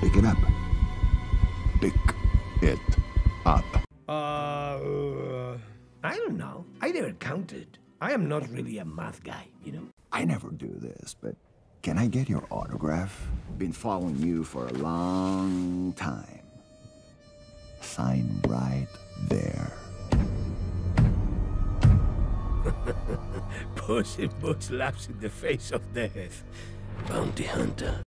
Pick it up. Pick it up. I don't know. I never counted. I am not really a math guy, you know? I never do this, but can I get your autograph? Been following you for a long time. Sign right there. Puss in Boots laughs in the face of death. Bounty hunter.